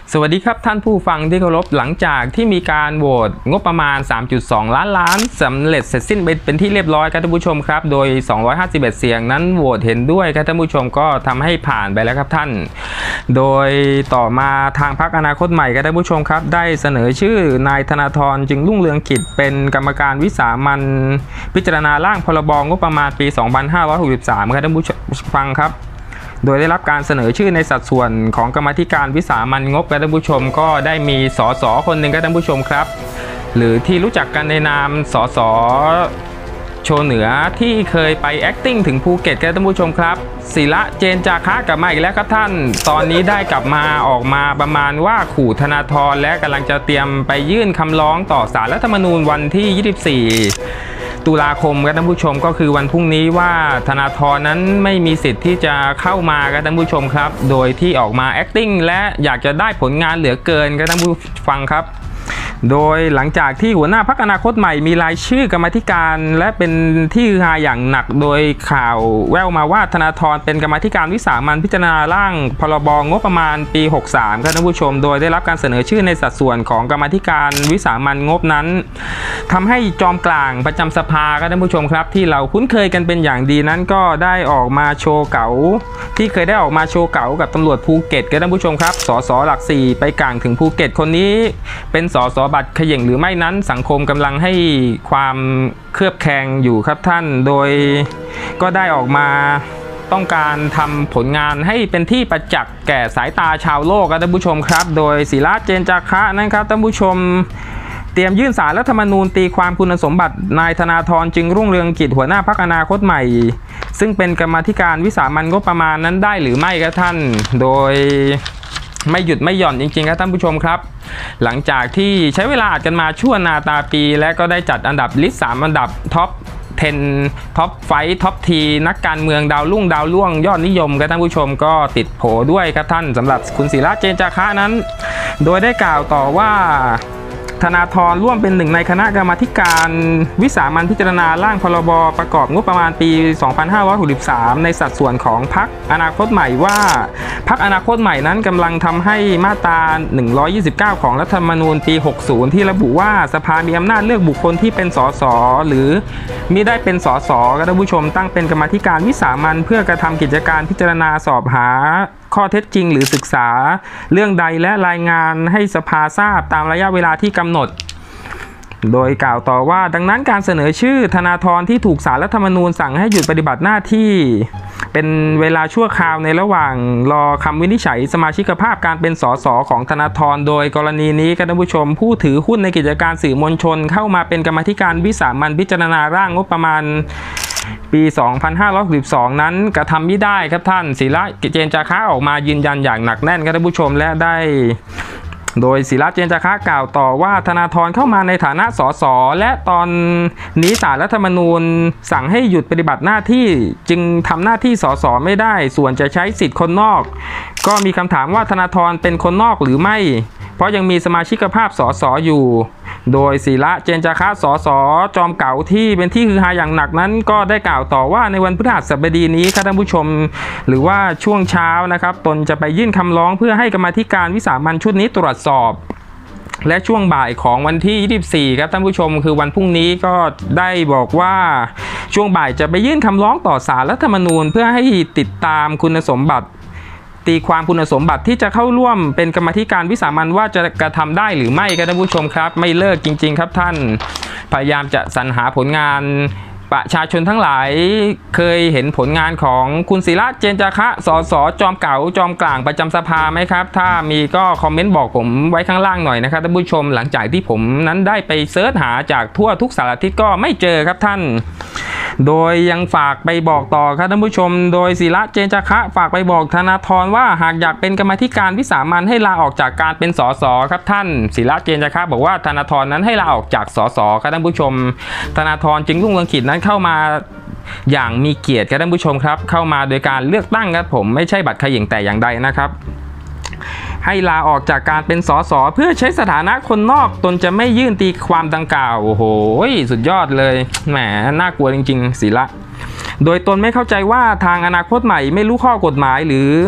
สวัสดีครับท่านผู้ฟังที่เคารพหลังจากที่มีการโหวตงบประมาณ 3.2 ล้านสำเร็จเสร็จสิ้นเป็นที่เรียบร้อยครับท่านผู้ชมครับโดย251เสียงนั้นโหวตเห็นด้วยครับท่านผู้ชมก็ทำให้ผ่านไปแล้วครับท่านโดยต่อมาทางพรรคอนาคตใหม่ครับท่านผู้ชมครับได้เสนอชื่อนายธนาธรจึงรุ่งเรืองกิจเป็นกรรมการวิสามัญพิจารณาร่างพรบงบประมาณปี 2563ครับท่านผู้ฟังครับโดยได้รับการเสนอชื่อในสัดส่วนของกรรมาธิการวิสามัญงบครับท่านผู้ชมก็ได้มีสสคนหนึ่งครับท่านผู้ชมครับหรือที่รู้จักกันในนามสสโชว์เหนือที่เคยไป acting ถึงภูเก็ตครับท่านผู้ชมครับศิระเจนจาคะกลับมาอีกแล้วครับท่านตอนนี้ได้กลับมาออกมาประมาณว่าขู่ธนาธรและกำลังจะเตรียมไปยื่นคำร้องต่อศาลรัฐธรรมนูญวันที่24ตุลาคมครับท่านผู้ชมก็คือวันพรุ่งนี้ว่าธนาธรนั้นไม่มีสิทธิ์ที่จะเข้ามาครับท่านผู้ชมครับโดยที่ออกมา acting และอยากจะได้ผลงานเหลือเกินครับท่านผู้ฟังครับโดยหลังจากที่หัวหน้าพรรคอนาคตใหม่มีรายชื่อกรรมาธิการและเป็นที่ฮือฮาอย่างหนักโดยข่าวแว่วมาว่าธนาธรเป็นกรรมาธิการวิสามัญพิจารณาร่างพรบงบประมาณปี63ครับท่านผู้ชมโดยได้รับการเสนอชื่อในสัดส่วนของกรรมาธิการวิสามัญงบนั้นทำให้จอมกลางประจำสภาครับท่านผู้ชมครับที่เราคุ้นเคยกันเป็นอย่างดีนั้นก็ได้ออกมาโชว์เก๋าที่เคยได้ออกมาโชว์เก๋ากับตำรวจภูเก็ตครับท่านผู้ชมครับสสหลัก4ไปกลางถึงภูเก็ตคนนี้เป็นสสบัตรเขย่งหรือไม่นั้นสังคมกำลังให้ความเคลือบแคลงอยู่ครับท่านโดยก็ได้ออกมาต้องการทำผลงานให้เป็นที่ประจักษ์แก่สายตาชาวโลกครับท่านผู้ชมครับโดยศิระเจนจาคะนะครับท่านผู้ชมเตรียมยื่นศาลรัฐธรรมนูญตีความคุณสมบัตินายธนาธรจึงรุ่งเรืองกิจหัวหน้าพรรคอนาคตใหม่ซึ่งเป็นกรรมาธิการวิสามัญงบประมาณนั้นได้หรือไม่ครับท่านโดยไม่หยุดไม่หย่อนจริงๆครับท่านผู้ชมครับหลังจากที่ใช้เวลาอัดกันมาชั่วนาตาปีและก็ได้จัดอันดับลิสต์3อันดับท็อป10ท็อปไฟท็อปทีนักการเมืองดาวรุ่งดาวร่วงยอดนิยมครับท่านผู้ชมก็ติดโผด้วยครับท่านสำหรับคุณศิระเจนจาคะนั้นโดยได้กล่าวต่อว่าธนาธรร่วมเป็นหนึ่งในคณะกรรมาธิการวิสามัญพิจารณาร่างพรบประกอบงบประมาณปี 2563ในสัดส่วนของพรรคอนาคตใหม่ว่าพรรคอนาคตใหม่นั้นกำลังทำให้มาตรา129ของรัฐธรรมนูญปี60ที่ระบุว่าสภามีอำนาจเลือกบุคคลที่เป็นสสหรือมิได้เป็นสสครับท่านผู้ชมตั้งเป็นกรรมาธิการวิสามัญเพื่อกระทำกิจการพิจารณาสอบหาข้อเท็จจริงหรือศึกษาเรื่องใดและรายงานให้สภาทราบตามระยะเวลาที่กำหนดโดยกล่าวต่อว่าดังนั้นการเสนอชื่อธนาธรที่ถูกศาลรัฐธรรมนูญสั่งให้หยุดปฏิบัติหน้าที่เป็นเวลาชั่วคราวในระหว่างรอคำวินิจฉัยสมาชิกภาพการเป็นสสของธนาธรโดยกรณีนี้ท่านผู้ชมผู้ถือหุ้นในกิจการสื่อมวลชนเข้ามาเป็นกรรมาธิการวิสามัญพิจารณาร่างงบประมาณปี 2562นั้นกระทำไม่ได้ครับท่านศิระเจนจาคะออกมายืนยันอย่างหนักแน่นครับท่านผู้ชมและได้โดยศิระเจนจาคะกล่าวต่อว่าธนาธรเข้ามาในฐานะสสและตอนนี้ศาลรัฐธรรมนูญสั่งให้หยุดปฏิบัติหน้าที่จึงทำหน้าที่สสไม่ได้ส่วนจะใช้สิทธิ์คนนอกก็มีคำถามว่าธนาธรเป็นคนนอกหรือไม่เพราะยังมีสมาชิกภาพสสอยู่โดยศิระเจนจาคะสสจอมเก๋าที่เป็นที่ฮือฮาอย่างหนักนั้นก็ได้กล่าวต่อว่าในวันพฤหัสบดีนี้ครับท่านผู้ชมหรือว่าช่วงเช้านะครับตนจะไปยื่นคำร้องเพื่อให้กรรมาธิการวิสามัญชุดนี้ตรวจสอบและช่วงบ่ายของวันที่24ครับท่านผู้ชมคือวันพรุ่งนี้ก็ได้บอกว่าช่วงบ่ายจะไปยื่นคำร้องต่อศาลรัฐธรรมนูญเพื่อให้ติดตามคุณสมบัติตีความคุณสมบัติที่จะเข้าร่วมเป็นกรรมาธิการวิสามัญว่าจะกระทำได้หรือไม่ครับท่านผู้ชมครับไม่เลิกจริงๆครับท่านพยายามจะสรรหาผลงานประชาชนทั้งหลายเคยเห็นผลงานของคุณศิระเจนจาคะสสจอมเก๋าจอมกลางประจำสภาไหมครับถ้ามีก็คอมเมนต์บอกผมไว้ข้างล่างหน่อยนะครับท่านผู้ชมหลังจากที่ผมนั้นได้ไปเสิร์ชหาจากทั่วทุกสารทิศก็ไม่เจอครับท่านโดยยังฝากไปบอกต่อครับท่านผู้ชมโดยศิระเจนจาคะฝากไปบอกธนาธรว่าหากอยากเป็นกรรมาธิการวิสามัญให้ลาออกจากการเป็นสสครับท่านศิระเจนจาคะบอกว่าธนาธรนั้นให้ลาออกจากสสครับท่านผู้ชมธนาธรจึงรุ่งเรืองกิจนั้นเข้ามาอย่างมีเกียรติครับท่านผู้ชมครับเข้ามาโดยการเลือกตั้งครับผมไม่ใช่บัตรเขย่งแต่อย่างใดนะครับให้ลาออกจากการเป็นสสเพื่อใช้สถานะคนนอกตนจะไม่ยื่นตีความดังกล่าวโอ้โหสุดยอดเลยแหมน่ากลัวจริงๆศิระโดยตนไม่เข้าใจว่าทางอนาคตใหม่ไม่รู้ข้อกฎหมายหรือ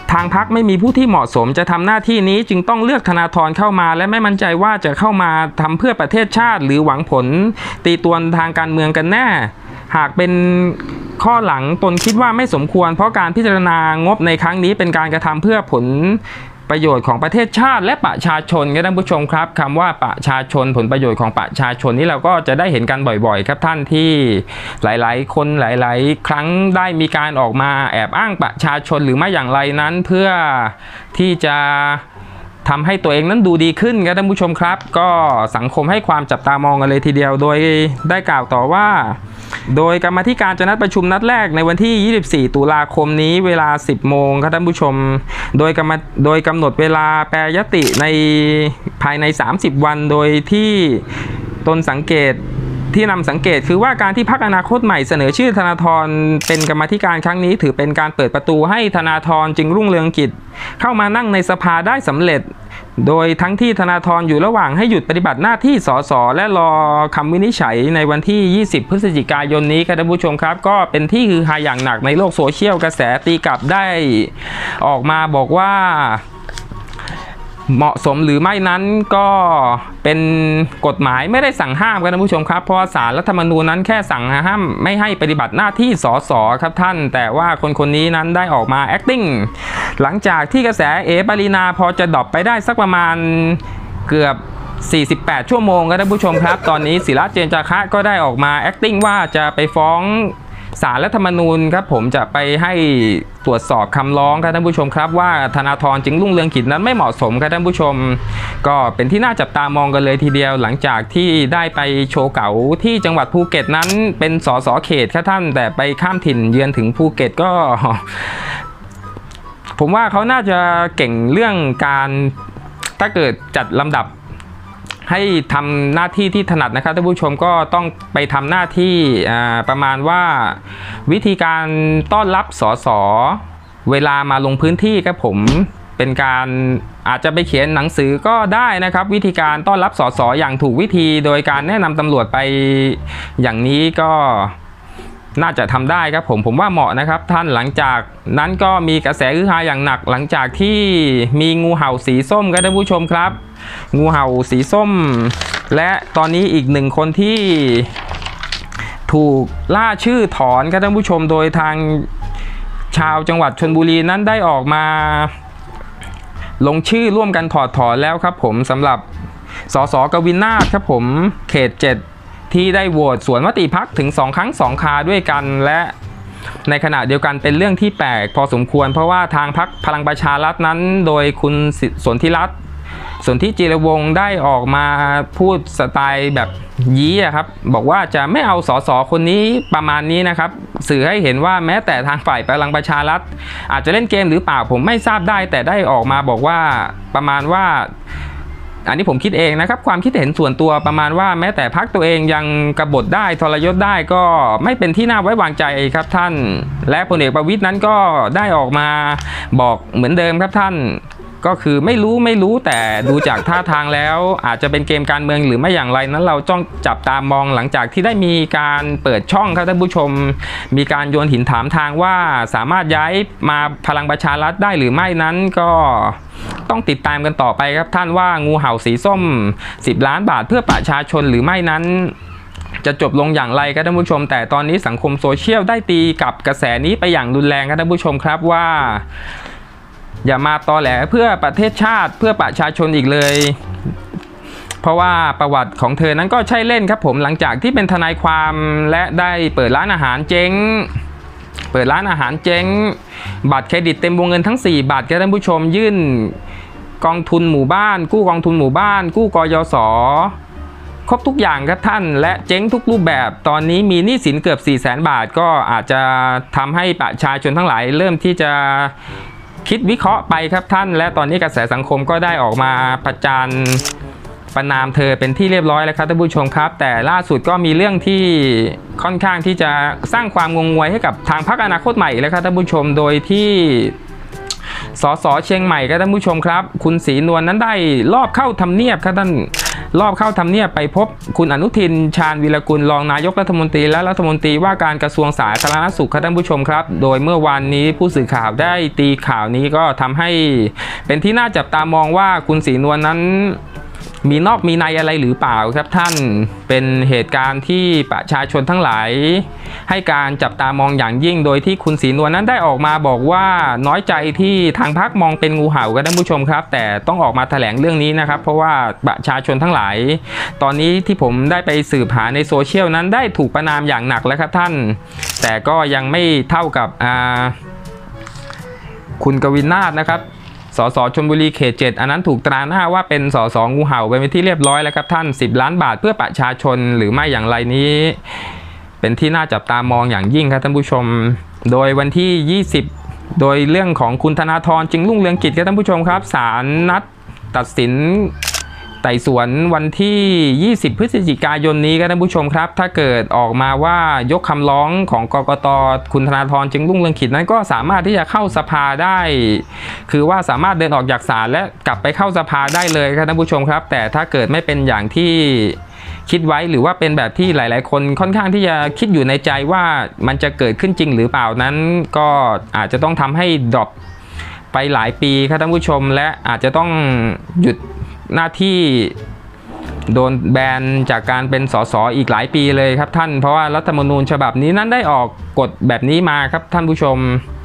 ทางพรรคไม่มีผู้ที่เหมาะสมจะทำหน้าที่นี้จึงต้องเลือกธนาธรเข้ามาและไม่มั่นใจว่าจะเข้ามาทำเพื่อประเทศชาติหรือหวังผลตีตวนทางการเมืองกันแน่หากเป็นข้อหลังตนคิดว่าไม่สมควรเพราะการพิจารณางบในครั้งนี้เป็นการกระทำเพื่อผลประโยชน์ของประเทศชาติและประชาชนครับท่านผู้ชมครับคำว่าประชาชนผลประโยชน์ของประชาชนนี้เราก็จะได้เห็นกันบ่อยๆครับท่านที่หลายๆคนหลายๆครั้งได้มีการออกมาแอบอ้างประชาชนหรือไม่อย่างไรนั้นเพื่อที่จะทำให้ตัวเองนั้นดูดีขึ้นครับท่านผู้ชมครับก็สังคมให้ความจับตามองกันเลยทีเดียวโดยได้กล่าวต่อว่าโดยกรรมาธิการจะนัดประชุมนัดแรกในวันที่24ตุลาคมนี้เวลา 10 โมงครับท่านผู้ชมโดยกำหนดเวลาแปรยติในภายใน30วันโดยที่ตนสังเกตคือว่าการที่พรรคอนาคตใหม่เสนอชื่อธนาธรเป็นกรรมาธิการครั้งนี้ถือเป็นการเปิดประตูให้ธนาธรจึงรุ่งเรืองกิจเข้ามานั่งในสภาได้สำเร็จโดยทั้งที่ธนาธรอยู่ระหว่างให้หยุดปฏิบัติหน้าที่สสและรอคำวินิจฉัยในวันที่20พฤศจิกายนนี้ครับท่านผู้ชมครับก็เป็นที่ฮือฮาอย่างหนักในโลกโซเชียลกระแสตีกลับได้ออกมาบอกว่าเหมาะสมหรือไม่นั้นก็เป็นกฎหมายไม่ได้สั่งห้ามครับท่านผู้ชมครับเพราะศาลรัฐธรรมนูญนั้นแค่สั่งห้ามไม่ให้ปฏิบัติหน้าที่สสครับท่านแต่ว่าคนนี้นั้นได้ออกมา acting หลังจากที่กระแสปรินาพอจะดรอปไปได้สักประมาณเกือบ48ชั่วโมงครับท่านผู้ชมครับตอนนี้ศิระเจนจาคะก็ได้ออกมา acting ว่าจะไปฟ้องศาลรัฐธรรมนูญครับผมจะไปให้ตรวจสอบคำร้องครับท่านผู้ชมครับว่าธนาธรจึงรุ่งเรืองกิจนั้นไม่เหมาะสมครับท่านผู้ชมก็เป็นที่น่าจับตามองกันเลยทีเดียวหลังจากที่ได้ไปโชว์เก๋าที่จังหวัดภูเก็ตนั้นเป็นสสเขตครับท่านแต่ไปข้ามถิ่นเยือนถึงภูเก็ตก็ผมว่าเขาน่าจะเก่งเรื่องการถ้าเกิดจัดลำดับให้ทำหน้าที่ที่ถนัดนะครับท่านผู้ชมก็ต้องไปทำหน้าที่ประมาณว่าวิธีการต้อนรับสสเวลามาลงพื้นที่ครับผมเป็นการอาจจะไปเขียนหนังสือก็ได้นะครับวิธีการต้อนรับสสอย่างถูกวิธีโดยการแนะนำตำรวจไปอย่างนี้ก็น่าจะทำได้ครับผมว่าเหมาะนะครับท่านหลังจากนั้นก็มีกระแสฮือฮาอย่างหนักหลังจากที่มีงูเห่าสีส้มครับท่านผู้ชมครับงูเห่าสีส้มและตอนนี้อีกหนึ่งคนที่ถูกล่าชื่อถอนครับท่านผู้ชมโดยทางชาวจังหวัดชลบุรีนั้นได้ออกมาลงชื่อร่วมกันถอดถอนแล้วครับผมสำหรับสสกวินนาถครับผมเขต7ที่ได้โหวตสวนมติพรรคถึง2ครั้ง2คราด้วยกันและในขณะเดียวกันเป็นเรื่องที่แปลกพอสมควรเพราะว่าทางพรรคพลังประชารัฐนั้นโดยคุณสนธิรัตน์ส่วนที่จิรวงศ์ได้ออกมาพูดสไตล์แบบยี้ครับบอกว่าจะไม่เอาสสคนนี้ประมาณนี้นะครับสื่อให้เห็นว่าแม้แต่ทางฝ่ายพลังประชารัฐอาจจะเล่นเกมหรือเปล่าผมไม่ทราบได้แต่ได้ออกมาบอกว่าประมาณว่าอันนี้ผมคิดเองนะครับความคิดเห็นส่วนตัวประมาณว่าแม้แต่พรรคตัวเองยังกบฏได้ทรยศได้ก็ไม่เป็นที่น่าไว้วางใจครับท่านและพลเอกประวิตรนั้นก็ได้ออกมาบอกเหมือนเดิมครับท่านก็คือไม่รู้แต่ดูจากท่าทางแล้วอาจจะเป็นเกมการเมืองหรือไม่อย่างไรนั้นเราต้องจับตามองหลังจากที่ได้มีการเปิดช่องครับท่านผู้ชมมีการโยนหินถามทางว่าสามารถย้ายมาพลังประชารัฐได้หรือไม่นั้นก็ต้องติดตามกันต่อไปครับท่านว่างูเห่าสีส้ม10 ล้านบาทเพื่อประชาชนหรือไม่นั้นจะจบลงอย่างไรครับท่านผู้ชมแต่ตอนนี้สังคมโซเชียลได้ตีกับกระแสนี้ไปอย่างรุนแรงครับท่านผู้ชมครับว่าอย่ามาตอแหลเพื่อประเทศชาติเพื่อประชาชนอีกเลยเพราะว่าประวัติของเธอนั้นก็ใช่เล่นครับผมหลังจากที่เป็นทนายความและได้เปิดร้านอาหารเจ๊งบัตรเครดิตเต็มวงเงินทั้ง4บัตรครับท่านผู้ชมยื่นกองทุนหมู่บ้านกู้กองทุนหมู่บ้านกู้กยศครบทุกอย่างครับท่านและเจ๊งทุกรูปแบบตอนนี้มีหนี้สินเกือบ400,000 บาทก็อาจจะทำให้ประชาชนทั้งหลายเริ่มที่จะคิดวิเคราะห์ไปครับท่านและตอนนี้กระแสสังคมก็ได้ออกมาประจานประนามเธอเป็นที่เรียบร้อยแล้วครับท่านผู้ชมครับแต่ล่าสุดก็มีเรื่องที่ค่อนข้างที่จะสร้างความงงงวยให้กับทางพรรคอนาคตใหม่แล้วครับท่านผู้ชมโดยที่สสเชียงใหม่ครับท่านผู้ชมครับคุณศรีนวลนั้นได้ลอบเข้าทำเนียบครับท่านรอบเข้าทำเนียบไปพบคุณอนุทินชาญวีรกุลรองนายกรัฐมนตรีและรัฐมนตรีว่าการกระทรวงสาธารณสุขครับท่านผู้ชมครับโดยเมื่อวานนี้ผู้สื่อข่าวได้ตีข่าวนี้ก็ทำให้เป็นที่น่าจับตามองว่าคุณศรีนวลนั้นมีนอกมีในอะไรหรือเปล่าครับท่านเป็นเหตุการณ์ที่ประชาชนทั้งหลายให้การจับตามองอย่างยิ่งโดยที่คุณศรีนวลนั้นได้ออกมาบอกว่าน้อยใจที่ทางพรรคมองเป็นงูเห่าครับท่านผู้ชมครับแต่ต้องออกมาแถลงเรื่องนี้นะครับเพราะว่าประชาชนทั้งหลายตอนนี้ที่ผมได้ไปสืบหาในโซเชียลนั้นได้ถูกประณามอย่างหนักแล้วครับท่านแต่ก็ยังไม่เท่ากับคุณกวินนาถนะครับสสชลบุรีเขต 7อันนั้นถูกตราหน้าว่าเป็นสสงูเห่าไปเป็นที่เรียบร้อยแล้วครับท่าน10 ล้านบาทเพื่อประชาชนหรือไม่อย่างไรนี้เป็นที่น่าจับตามองอย่างยิ่งครับท่านผู้ชมโดยวันที่20โดยเรื่องของคุณธนาธรจึงรุ่งเรืองกิจครับท่านผู้ชมครับศาลนัดตัดสินไต่สวนวันที่20พฤศจิกายนนี้ครับท่านผู้ชมครับถ้าเกิดออกมาว่ายกคำร้องของกกต.คุณธนาธรจึงรุ่งเรืองกิจนั้นก็สามารถที่จะเข้าสภาได้คือว่าสามารถเดินออกจากศาลและกลับไปเข้าสภาได้เลยครับท่านผู้ชมครับแต่ถ้าเกิดไม่เป็นอย่างที่คิดไว้หรือว่าเป็นแบบที่หลายๆคนค่อนข้างที่จะคิดอยู่ในใจว่ามันจะเกิดขึ้นจริงหรือเปล่านั้นก็อาจจะต้องทำให้ดรอปไปหลายปีครับท่านผู้ชมและอาจจะต้องหยุดหน้าที่โดนแบนจากการเป็นสสอีกหลายปีเลยครับท่านเพราะว่ารัฐธรรมนูญฉบับนี้นั้นได้ออกกฎแบบนี้มาครับท่านผู้ชม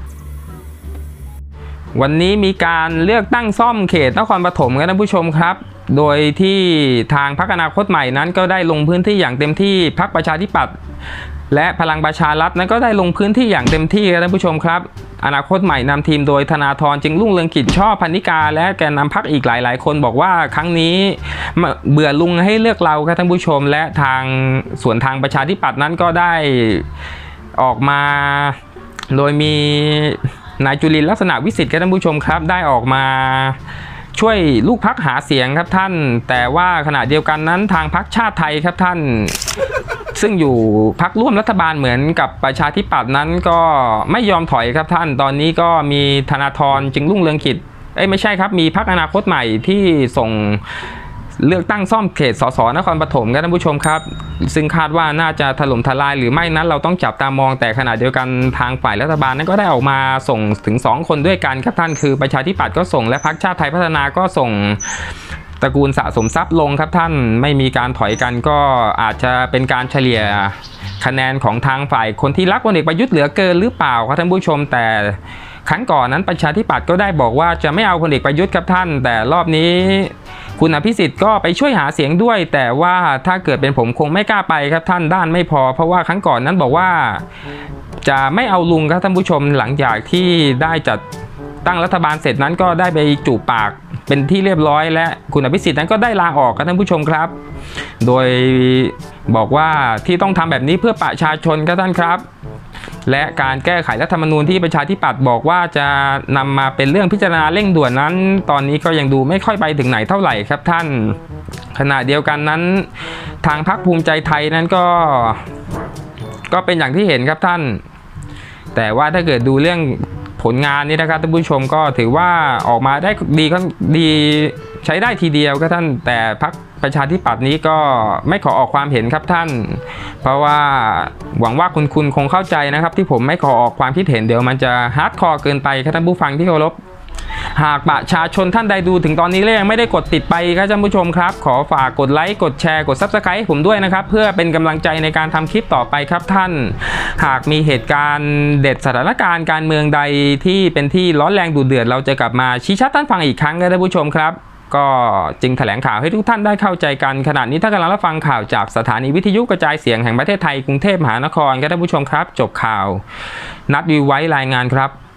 วันนี้มีการเลือกตั้งซ่อมเขตนครปฐมครับท่านผู้ชมครับโดยที่ทางพรรคอนาคตใหม่นั้นก็ได้ลงพื้นที่อย่างเต็มที่พรรคประชาธิปัตย์และพลังประชารัฐนั้นก็ได้ลงพื้นที่อย่างเต็มที่ครับท่านผู้ชมครับอนาคตใหม่นำทีมโดยธนาธรจึงรุ่งเรืองกิจช่อพนิกาและแกนนำพรรคอีกหลายๆคนบอกว่าครั้งนี้เบื่อลุงให้เลือกเราครับท่านผู้ชมและทางส่วนทางประชาธิปัตย์นั้นก็ได้ออกมาโดยมีนายจุลินทร์ลักษณะวิสิทธิ์ครับท่านผู้ชมครับได้ออกมาช่วยลูกพรรคหาเสียงครับท่านแต่ว่าขณะเดียวกันนั้นทางพรรคชาติไทยครับท่านซึ่งอยู่พรรคร่วมรัฐบาลเหมือนกับประชาธิปัตย์นั้นก็ไม่ยอมถอยครับท่านตอนนี้ก็มีธนาธรจึงรุ่งเรืองกิจไม่ใช่ครับมีพรรคอนาคตใหม่ที่ส่งเลือกตั้งซ่อมเขตสสนครปฐมครับท่านผู้ชมครับซึ่งคาดว่าน่าจะถล่มทลายหรือไม่นั้นเราต้องจับตามองแต่ขณะเดียวกันทางฝ่ายรัฐบาลนั้นก็ได้ออกมาส่งถึง2คนด้วยกันครับท่านคือประชาธิปัตย์ก็ส่งและพรรคชาติไทยพัฒนาก็ส่งตระกูลสะสมทรัพย์ลงครับท่านไม่มีการถอยกันก็อาจจะเป็นการเฉลี่ยคะแนนของทางฝ่ายคนที่รักพลเอกประยุทธ์เหลือเกินหรือเปล่าครับท่านผู้ชมแต่ครั้งก่อนนั้นประชาธิปัตย์ก็ได้บอกว่าจะไม่เอาพลเอกประยุทธ์ครับท่านแต่รอบนี้คุณอภิสิทธิ์ก็ไปช่วยหาเสียงด้วยแต่ว่าถ้าเกิดเป็นผมคงไม่กล้าไปครับท่านด้านไม่พอเพราะว่าครั้งก่อนนั้นบอกว่าจะไม่เอาลุงครับท่านผู้ชมหลังจากที่ได้จัดตั้งรัฐบาลเสร็จนั้นก็ได้ไปจูบปากเป็นที่เรียบร้อยและคุณอภิสิทธิ์นั้นก็ได้ลาออกครับท่านผู้ชมครับโดยบอกว่าที่ต้องทำแบบนี้เพื่อประชาชนครับท่านครับและการแก้ไขรัฐธรรมนูญที่ประชาธิปัตย์บอกว่าจะนำมาเป็นเรื่องพิจารณาเร่งด่วนนั้นตอนนี้ก็ยังดูไม่ค่อยไปถึงไหนเท่าไหร่ครับท่านขณะเดียวกันนั้นทางพรรคภูมิใจไทยนั้นก็เป็นอย่างที่เห็นครับท่านแต่ว่าถ้าเกิดดูเรื่องผลงานนี้นะครับท่านผู้ชมก็ถือว่าออกมาได้ดีใช้ได้ทีเดียวครับท่านแต่พรรคประชาธิปัตย์นี้ก็ไม่ขอออกความเห็นครับท่านเพราะว่าหวังว่าคุณคงเข้าใจนะครับที่ผมไม่ขอออกความคิดเห็นเดี๋ยวมันจะฮาร์ดคอร์เกินไปครับท่านผู้ฟังที่เคารพหากประชาชนท่านใดดูถึงตอนนี้แล้วยังไม่ได้กดติดไปครับท่านผู้ชมครับขอฝากกดไลค์กดแชร์กด Subscribe ให้ผมด้วยนะครับเพื่อเป็นกำลังใจในการทำคลิปต่อไปครับท่านหากมีเหตุการณ์เด็ดสถานการณ์การเมืองใดที่เป็นที่ร้อนแรงดุเดือดเราจะกลับมาชี้ชัดท่านฟังอีกครั้งครับท่านผู้ชมครับก็จึงแถลงข่าวให้ทุกท่านได้เข้าใจกันขณะนี้ท่านกำลังรับฟังข่าวจากสถานีวิทยุกระจายเสียงแห่งประเทศไทยกรุงเทพมหานครครับท่านผู้ชมครับจบข่าวนัดวิวไว้รายงานครับ